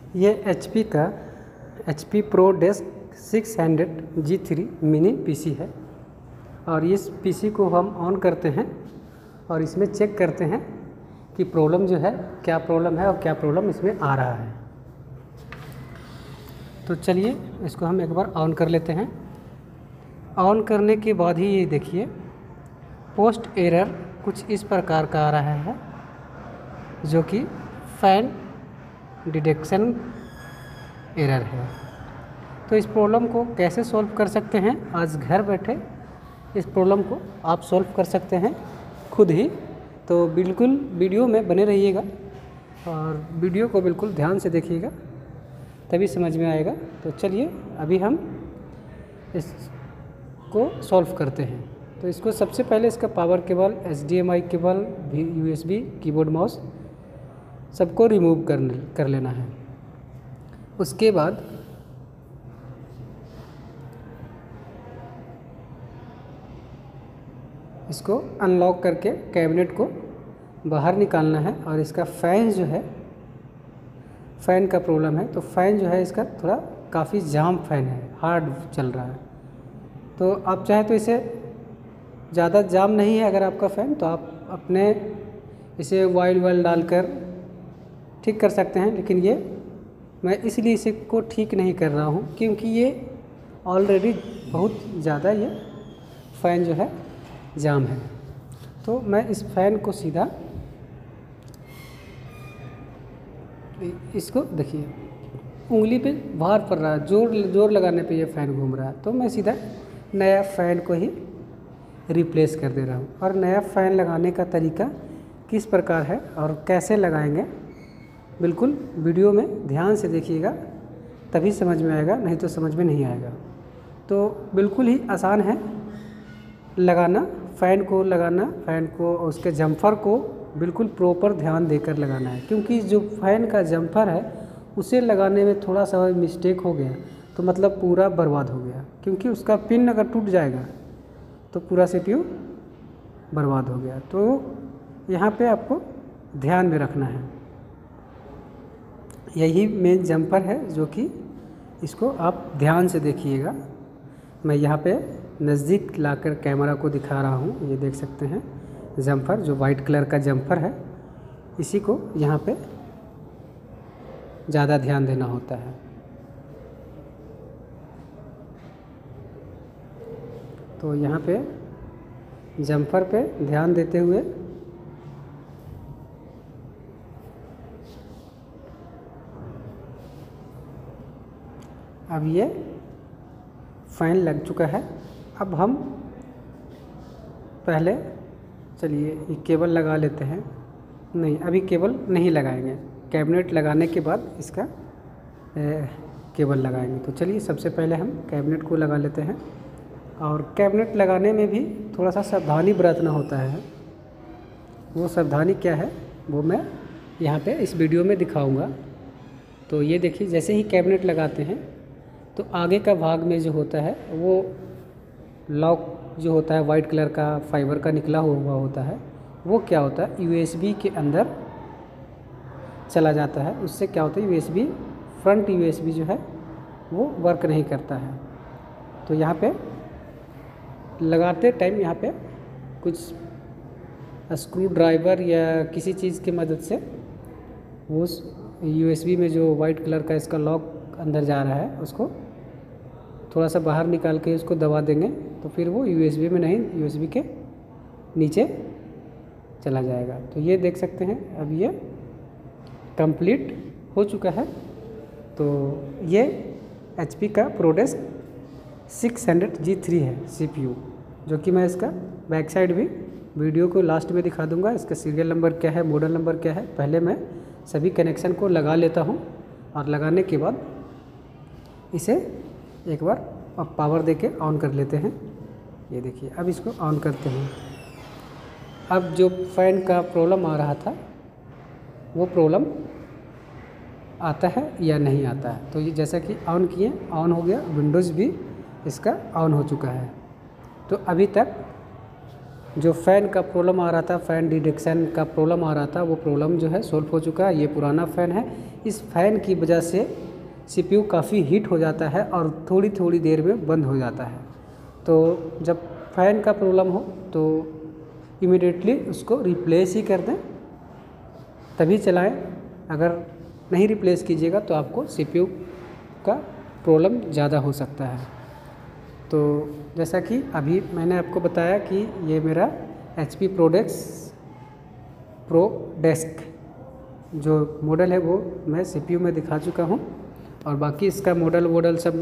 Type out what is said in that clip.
ये HP का HP ProDesk 600 G3 mini PC है और इस PC को हम ऑन करते हैं और इसमें चेक करते हैं कि प्रॉब्लम जो है क्या प्रॉब्लम है और क्या प्रॉब्लम इसमें आ रहा है। तो चलिए इसको हम एक बार ऑन कर लेते हैं। ऑन करने के बाद ही ये देखिए पोस्ट एरर कुछ इस प्रकार का आ रहा है जो कि फैन डिटेक्शन एरर है। तो इस प्रॉब्लम को कैसे सॉल्व कर सकते हैं, आज घर बैठे इस प्रॉब्लम को आप सॉल्व कर सकते हैं खुद ही। तो बिल्कुल वीडियो में बने रहिएगा और वीडियो को बिल्कुल ध्यान से देखिएगा तभी समझ में आएगा। तो चलिए अभी हम इसको सॉल्व करते हैं। तो इसको सबसे पहले इसका power cable, HDMI cable, USB, keyboard, mouse सबको रिमूव कर लेना है। उसके बाद इसको अनलॉक करके कैबिनेट को बाहर निकालना है और इसका फ़ैन जो है, फ़ैन का प्रॉब्लम है। तो फ़ैन जो है इसका थोड़ा काफ़ी जाम फ़ैन है, हार्ड चल रहा है। तो आप चाहे तो इसे ज़्यादा जाम नहीं है अगर आपका फ़ैन, तो आप अपने इसे ऑयल डालकर ठीक कर सकते हैं। लेकिन ये मैं इसलिए इसे को ठीक नहीं कर रहा हूँ क्योंकि ये ऑलरेडी बहुत ज़्यादा ये फ़ैन जो है जाम है। तो मैं इस फ़ैन को सीधा, इसको देखिए उंगली पे भार पड़ रहा है, जोर लगाने पे ये फ़ैन घूम रहा है। तो मैं सीधा नया फ़ैन को ही रिप्लेस कर दे रहा हूँ। और नया फ़ैन लगाने का तरीका किस प्रकार है और कैसे लगाएंगे, बिल्कुल वीडियो में ध्यान से देखिएगा तभी समझ में आएगा, नहीं तो समझ में नहीं आएगा। तो बिल्कुल ही आसान है लगाना, फ़ैन को उसके जम्फर को बिल्कुल प्रॉपर ध्यान देकर लगाना है। क्योंकि जो फ़ैन का जम्फर है उसे लगाने में थोड़ा सा मिस्टेक हो गया तो मतलब पूरा बर्बाद हो गया। क्योंकि उसका पिन अगर टूट जाएगा तो पूरा CPU बर्बाद हो गया। तो यहाँ पे आपको ध्यान में रखना है। यही मेन जम्पर है जो कि इसको आप ध्यान से देखिएगा। मैं यहाँ पे नज़दीक लाकर कैमरा को दिखा रहा हूँ। ये देख सकते हैं जम्पर, जो वाइट कलर का जम्पर है, इसी को यहाँ पे ज़्यादा ध्यान देना होता है। तो यहाँ पे जम्पर पे ध्यान देते हुए अब ये फ़ैन लग चुका है। अब हम पहले चलिए ये केबल लगा लेते हैं। नहीं, अभी केबल नहीं लगाएंगे, कैबिनेट लगाने के बाद इसका केबल लगाएंगे। तो चलिए सबसे पहले हम कैबिनेट को लगा लेते हैं। और कैबिनेट लगाने में भी थोड़ा सा सावधानी बरतना होता है। वो सावधानी क्या है वो मैं यहाँ पे इस वीडियो में दिखाऊंगा। तो ये देखिए, जैसे ही कैबिनेट लगाते हैं तो आगे का भाग में जो होता है वो लॉक जो होता है वाइट कलर का फाइबर का निकला हुआ होता है, वो क्या होता है USB के अंदर चला जाता है। उससे क्या होता है USB, फ्रंट USB जो है वो वर्क नहीं करता है। तो यहाँ पे लगाते टाइम यहाँ पे कुछ स्क्रू ड्राइवर या किसी चीज़ की मदद से वो USB में जो वाइट कलर का इसका लॉक अंदर जा रहा है उसको थोड़ा सा बाहर निकाल के उसको दबा देंगे तो फिर वो USB में नहीं, USB के नीचे चला जाएगा। तो ये देख सकते हैं अब ये कंप्लीट हो चुका है। तो ये HP का ProDesk 600 G3 है CPU, जो कि मैं इसका बैक साइड भी वीडियो को लास्ट में दिखा दूंगा। इसका सीरियल नंबर क्या है, मॉडल नंबर क्या है। पहले मैं सभी कनेक्शन को लगा लेता हूँ और लगाने के बाद इसे एक बार अब पावर देके ऑन कर लेते हैं। ये देखिए अब इसको ऑन करते हैं। अब जो फ़ैन का प्रॉब्लम आ रहा था वो प्रॉब्लम आता है या नहीं आता है। तो ये जैसा कि ऑन किए, ऑन हो गया, विंडोज़ भी इसका ऑन हो चुका है। तो अभी तक जो फ़ैन का प्रॉब्लम आ रहा था, फ़ैन डिडक्शन का प्रॉब्लम आ रहा था, वो प्रॉब्लम जो है सॉल्व हो चुका है। ये पुराना फ़ैन है। इस फ़ैन की वजह से सीपीयू काफ़ी हीट हो जाता है और थोड़ी थोड़ी देर में बंद हो जाता है। तो जब फ़ैन का प्रॉब्लम हो तो इमीडिएटली उसको रिप्लेस ही कर दें, तभी चलाएं। अगर नहीं रिप्लेस कीजिएगा तो आपको सीपीयू का प्रॉब्लम ज़्यादा हो सकता है। तो जैसा कि अभी मैंने आपको बताया कि ये मेरा HP प्रो डेस्क जो मॉडल है वो मैं सीपीयू में दिखा चुका हूँ, और बाकी इसका मॉडल सब